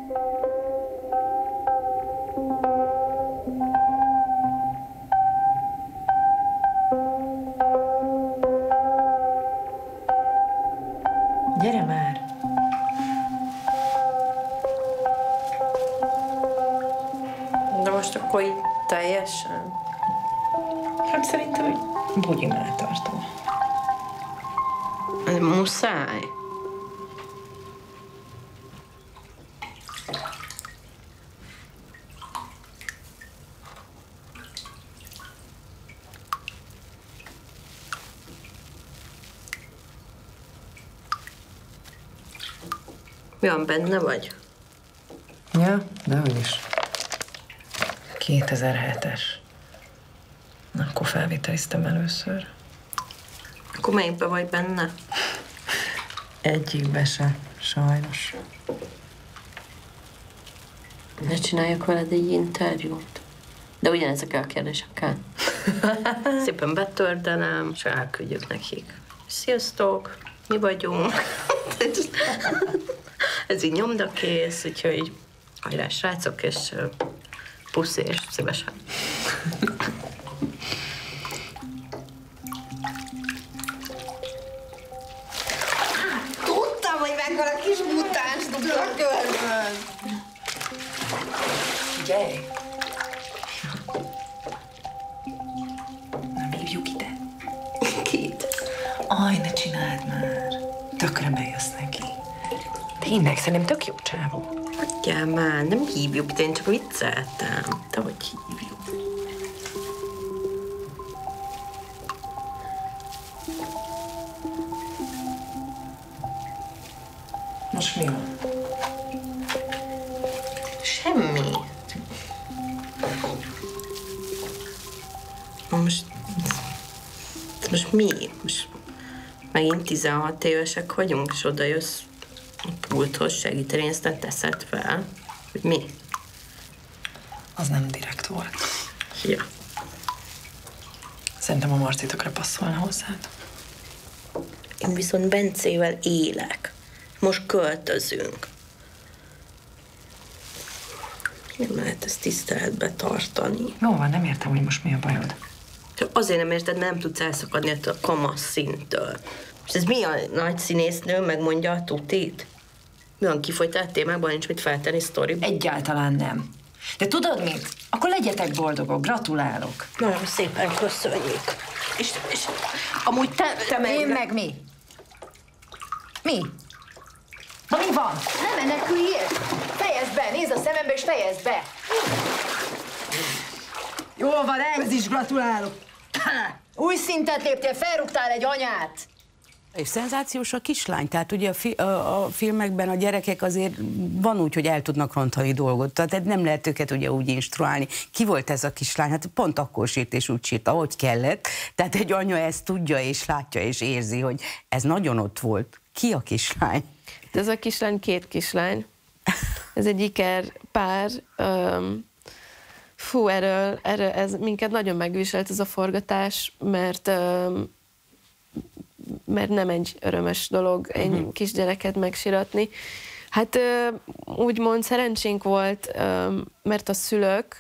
Gyere már! De most akkor így teljesen? Hát szerintem, hogy bugyi melltartó. Muszáj. Mi van, benne vagy? Ja, dehogy is. kétezer-hetes. Na, akkor felvételiztem először. Akkor melyikbe vagy benne? Egyikbe se, sajnos. Ne csináljak veled egy interjút. De ugyanezekkel a kérdésekkel. Szépen betördelem, és elküldjük nekik. Sziasztok, mi vagyunk. Ez így nyomdakész, úgyhogy hajrá, srácok, és puszi, és szívesen. Tudtam, hogy meghal a kis mutáns dugta a körbön. Figyelj! Nem hívjuk ide. Kit? Aj, ne csináld már. Tökre bejössz neki. Tényleg, szerintem tök jó csávó. Hagyjál már, nem hívjuk, de én csak vicceltem. Te hogy hívjuk? Most mi van? Semmi. Most... Most mi? Most megint tizenhat évesek vagyunk, és oda jössz a pulthoz segíteni, és aztán teszed fel. Hogy mi? Az nem direkt volt. Ja. Szerintem a Marci tökre passzolna hozzád. Én viszont Bencével élek. Most költözünk. Nem lehet ezt tiszteletbe tartani. Jó van, nem értem, hogy most mi a bajod. Azért nem érted, nem tudsz elszakadni ettől a kamasz szintől. És ez mi a nagy színésznő megmondja a tutit? Mi van, kifolytál témákban, nincs mit feltenni sztoriba? Egyáltalán nem. De tudod mit? Akkor legyetek boldogok, gratulálok. Nagyon szépen köszönjük. És, és amúgy te... te meg... Én meg mi? Mi? Na mi van? Nem meneküljél! Fejezd be! Nézd a szemembe és fejezd be! Jól van, ehhez is gratulálok. Új szintet léptél, felrúgtál egy anyát! És szenzációs a kislány, tehát ugye a, fi, a, a filmekben a gyerekek azért van úgy, hogy el tudnak rontani dolgot, tehát nem lehet őket ugye úgy instruálni. Ki volt ez a kislány? Hát pont akkor sírt és úgy sírt, ahogy kellett. Tehát egy anya ezt tudja és látja és érzi, hogy ez nagyon ott volt. Ki a kislány? Ez a kislány két kislány. Ez egy iker pár. Um, fú, erről, erről ez minket nagyon megviselt ez a forgatás, mert um, mert nem egy örömös dolog egy uh-huh. kisgyereket megsiratni. Hát úgymond szerencsénk volt, mert a szülők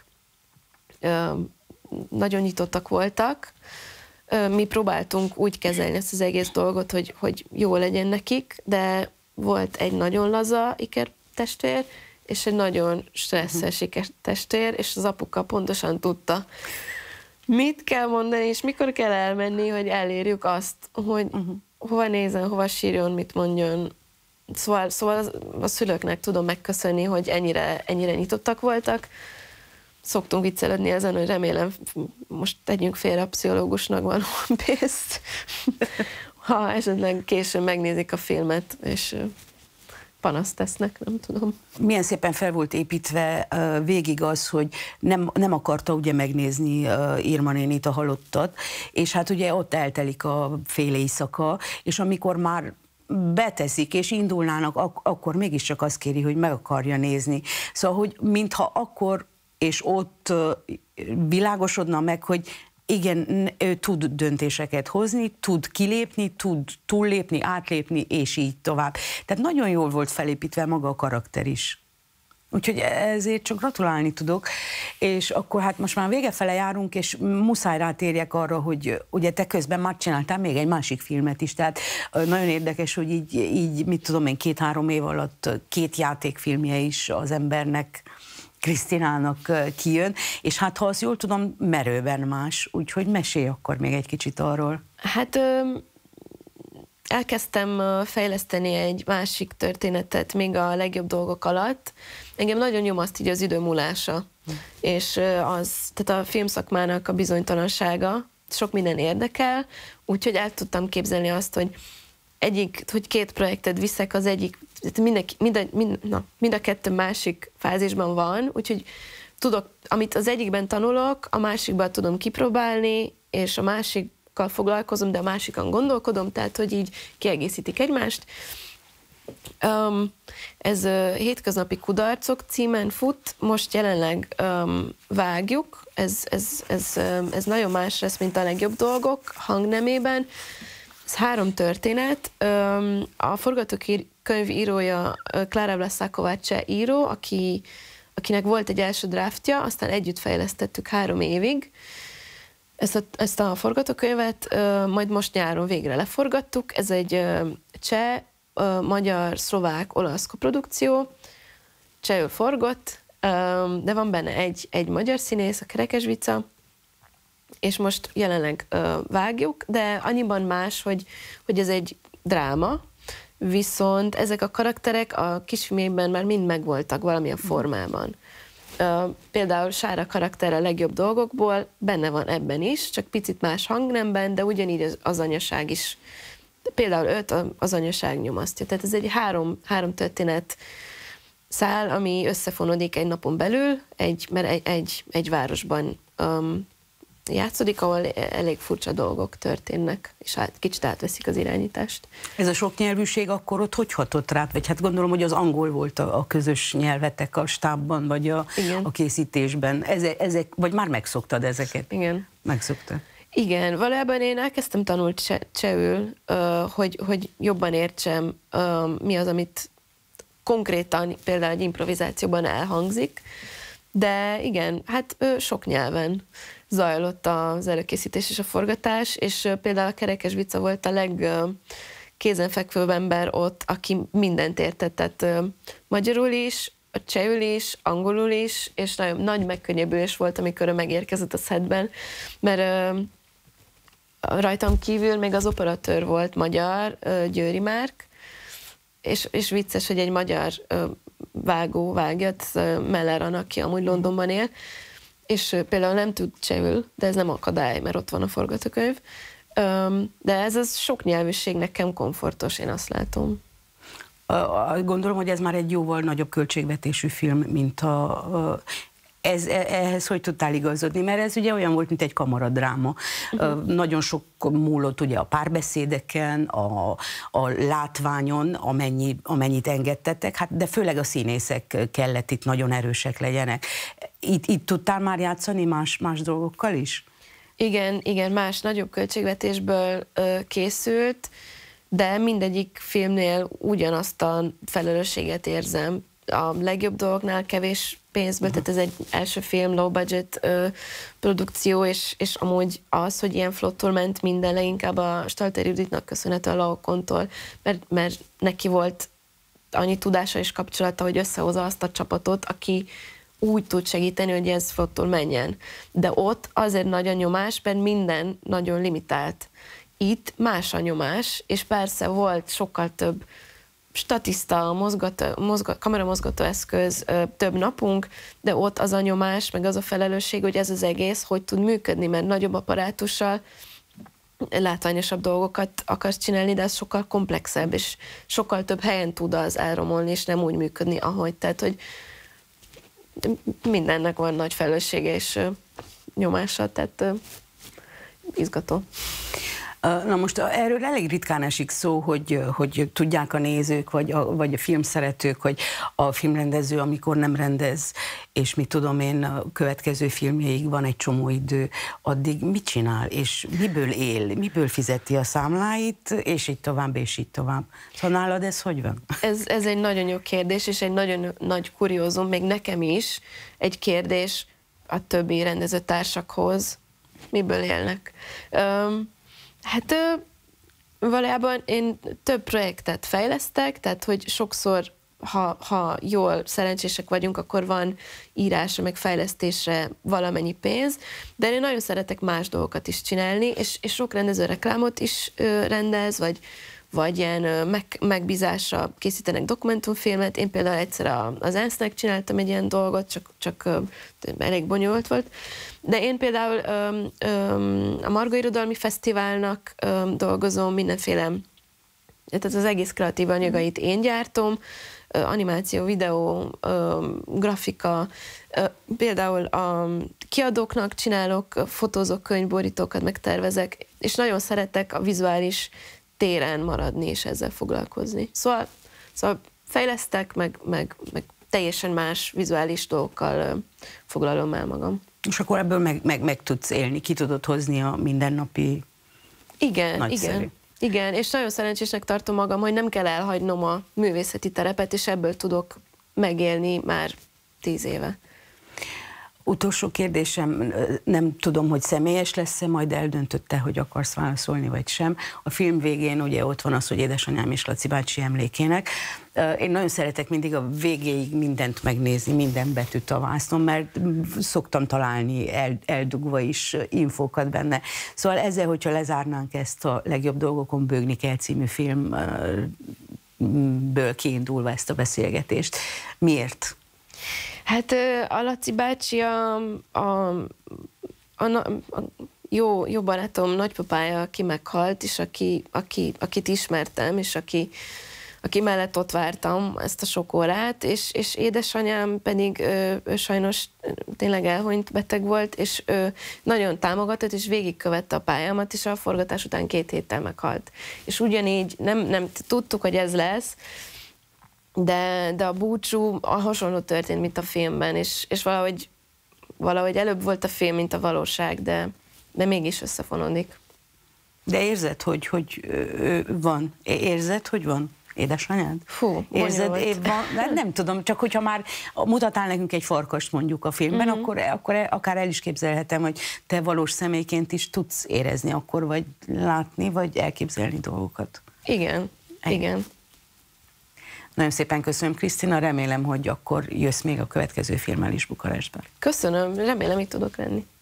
nagyon nyitottak voltak. Mi próbáltunk úgy kezelni ezt az egész dolgot, hogy, hogy jó legyen nekik, de volt egy nagyon laza ikertestvér, és egy nagyon stresszes uh-huh. ikertestvér, és az apuka pontosan tudta, mit kell mondani, és mikor kell elmenni, hogy elérjük azt, hogy uh-huh. hova nézzen, hova sírjon, mit mondjon. Szóval, szóval a szülőknek tudom megköszönni, hogy ennyire, ennyire nyitottak voltak. Szoktunk viccelődni ezen, hogy remélem, most tegyünk félre, a pszichológusnak van pénzt. Ha esetleg később megnézik a filmet, és panaszt tesznek, nem tudom. Milyen szépen fel volt építve uh, végig az, hogy nem, nem akarta ugye megnézni uh, Irma nénit, a halottat, és hát ugye ott eltelik a fél éjszaka, és amikor már beteszik és indulnának, ak- akkor mégiscsak azt kéri, hogy meg akarja nézni. Szóval, hogy mintha akkor és ott világosodna meg, hogy igen, ő tud döntéseket hozni, tud kilépni, tud túllépni, átlépni, és így tovább. Tehát nagyon jól volt felépítve maga a karakter is. Úgyhogy ezért csak gratulálni tudok, és akkor hát most már vége fele járunk, és muszáj rátérjek arra, hogy ugye te közben már csináltál még egy másik filmet is, tehát nagyon érdekes, hogy így, így mit tudom én, két-három év alatt két játékfilmje is az embernek, Krisztinának kijön, és hát ha azt jól tudom, merőben más, úgyhogy mesélj akkor még egy kicsit arról. Hát elkezdtem fejleszteni egy másik történetet még a legjobb dolgok alatt. Engem nagyon nyomaszt így az idő múlása, hm. és az, tehát a filmszakmának a bizonytalansága, sok minden érdekel, úgyhogy el tudtam képzelni azt, hogy egyik, hogy két projektet viszek, az egyik, mind a, mind, a, mind, na, mind a kettő másik fázisban van, úgyhogy tudok, amit az egyikben tanulok, a másikban tudom kipróbálni, és a másikkal foglalkozom, de a másikon gondolkodom, tehát hogy így kiegészítik egymást. Um, ez uh, Hétköznapi kudarcok címen fut, most jelenleg um, vágjuk, ez, ez, ez, um, ez nagyon más lesz, mint a legjobb dolgok hangnemében. Ez három történet. Um, a forgatókönyv írója Klára Vlassáková cseh író, aki, akinek volt egy első draftja, aztán együtt fejlesztettük három évig. Ezt a, ezt a forgatókönyvet uh, majd most nyáron végre leforgattuk. Ez egy uh, cseh, uh, magyar, szlovák, olasz koprodukció. Csehül forgott, um, de van benne egy, egy magyar színész, a Kerekes-Vica, és most jelenleg uh, vágjuk, de annyiban más, hogy, hogy ez egy dráma, viszont ezek a karakterek a kisfilmében már mind megvoltak valamilyen formában. Uh, például Sára karakter a legjobb dolgokból benne van ebben is, csak picit más hangnemben, de ugyanígy az, az anyaság is. Például őt az anyaság nyomasztja. Tehát ez egy három, három történet szál, ami összefonódik egy napon belül, egy, mert egy, egy, egy városban um, játszódik, ahol elég furcsa dolgok történnek, és át, kicsit átveszik az irányítást. Ez a soknyelvűség akkor ott hogy hatott rád? Vagy hát gondolom, hogy az angol volt a, a közös nyelvetek a stábban, vagy a, a készítésben. Ezek, ezek, vagy már megszoktad ezeket? Igen. Megszoktad. Igen, valójában én elkezdtem tanulni cse, csehül, uh, hogy, hogy jobban értsem, uh, mi az, amit konkrétan például egy improvizációban elhangzik, de igen, hát uh, sok nyelven zajlott az előkészítés és a forgatás, és uh, például a Kerekes-Vica volt a legkézenfekvőbb ember ott, aki mindent értett, tehát uh, magyarul is, a csehül is, angolul is, és nagyon nagy megkönnyebbülés volt, amikor ő megérkezett a szedben, mert uh, rajtam kívül még az operatőr volt magyar, uh, Győri Márk, és, és vicces, hogy egy magyar uh, vágó vágja, uh, Melleran, aki amúgy Londonban él, és uh, például nem tud csehül, de ez nem akadály, mert ott van a forgatókönyv, um, de ez az sok nyelvűség nekem komfortos, én azt látom. Gondolom, hogy ez már egy jóval nagyobb költségvetésű film, mint a... Ez, ehhez hogy tudtál igazodni? Mert ez ugye olyan volt, mint egy kamaradráma. Uh-huh. Nagyon sok múlott ugye a párbeszédeken, a, a látványon, amennyi, amennyit engedtetek, hát, de főleg a színészek kellett itt nagyon erősek legyenek. Itt, itt tudtál már játszani más, más dolgokkal is? Igen, igen, más nagyobb költségvetésből ö, készült, de mindegyik filmnél ugyanazt a felelősséget érzem. A legjobb dolgoknál kevés pénzből, uh-huh. tehát ez egy első film, low budget ö, produkció, és, és amúgy az, hogy ilyen flottul ment minden, leginkább a Stalter Juditnak köszönhető a Laokontól, mert, mert neki volt annyi tudása és kapcsolata, hogy összehozza azt a csapatot, aki úgy tud segíteni, hogy ez flottul menjen. De ott azért nagy a nyomás, mert minden nagyon limitált. Itt más a nyomás, és persze volt sokkal több statiszta, mozgató, mozgat, kameramozgató eszköz, több napunk, de ott az a nyomás, meg az a felelősség, hogy ez az egész hogy tud működni, mert nagyobb apparátussal látványosabb dolgokat akarsz csinálni, de ez sokkal komplexebb, és sokkal több helyen tud az elromolni, és nem úgy működni, ahogy. Tehát, hogy mindennek van nagy felelőssége és nyomása, tehát izgató. Na most erről elég ritkán esik szó, hogy, hogy tudják a nézők, vagy a, vagy a filmszeretők, hogy a filmrendező, amikor nem rendez, és mit tudom én, a következő filmjeig van egy csomó idő, addig mit csinál, és miből él, miből fizeti a számláit, és így tovább, és így tovább. Szóval nálad ez hogy van? Ez, ez egy nagyon jó kérdés, és egy nagyon nagy kuriózum, még nekem is egy kérdés a többi rendezőtársakhoz, miből élnek. Um, hát uh, valójában én több projektet fejlesztek, tehát hogy sokszor, ha, ha jól szerencsések vagyunk, akkor van írásra, meg fejlesztésre valamennyi pénz, de én nagyon szeretek más dolgokat is csinálni, és, és sok rendező reklámot is uh, rendez, vagy vagy ilyen meg, megbízásra készítenek dokumentumfilmet. Én például egyszer az ENSZ-nek csináltam egy ilyen dolgot, csak, csak elég bonyolult volt. De én például öm, öm, a Margó Irodalmi Fesztiválnak öm, dolgozom, mindenféle, tehát az egész kreatív anyagait én gyártom, animáció, videó, öm, grafika, öm, például a kiadóknak csinálok, fotózok könyvborítókat, megtervezek, és nagyon szeretek a vizuális téren maradni és ezzel foglalkozni. Szóval, szóval fejlesztek, meg, meg, meg teljesen más vizuális dolgokkal foglalom el magam. És akkor ebből meg, meg, meg tudsz élni, ki tudod hozni a mindennapi igen, nagyszerű. igen, igen, és nagyon szerencsésnek tartom magam, hogy nem kell elhagynom a művészeti terepet, és ebből tudok megélni már tíz éve. Utolsó kérdésem, nem tudom, hogy személyes lesz-e, majd eldöntötte, hogy akarsz válaszolni, vagy sem. A film végén ugye ott van az, hogy édesanyám és Laci bácsi emlékének. Én nagyon szeretek mindig a végéig mindent megnézni, minden betűt a vásznon, mert szoktam találni el, eldugva is infókat benne. Szóval ezzel, hogyha lezárnánk ezt a Legjobb dolgokon bőgni kell című filmből kiindulva ezt a beszélgetést, miért? Hát a Laci bácsi a, a, a, a jó, jó barátom nagypapája, aki meghalt, és aki, aki, akit ismertem, és aki, aki mellett ott vártam ezt a sok órát, és, és édesanyám pedig ő, ő sajnos tényleg elhunyt beteg volt, és ő nagyon támogatott, és végigkövette a pályámat, és a forgatás után két héttel meghalt. És ugyanígy nem, nem tudtuk, hogy ez lesz, De, de a búcsú a hasonló történt, mint a filmben, és, és valahogy, valahogy előbb volt a film, mint a valóság, de, de mégis összefonódik. De érzed, hogy, hogy ö, van? Érzed, hogy van édesanyád? Fú, érzed, év van? Nem, nem tudom, csak hogyha már mutatál nekünk egy farkast mondjuk a filmben, mm-hmm. akkor, akkor akár el is képzelhetem, hogy te valós személyként is tudsz érezni akkor, vagy látni, vagy elképzelni dolgokat. Igen, Egy. igen. Nagyon szépen köszönöm, Krisztina, remélem, hogy akkor jössz még a következő filmmel is Bukarestben. Köszönöm, remélem, itt tudok lenni.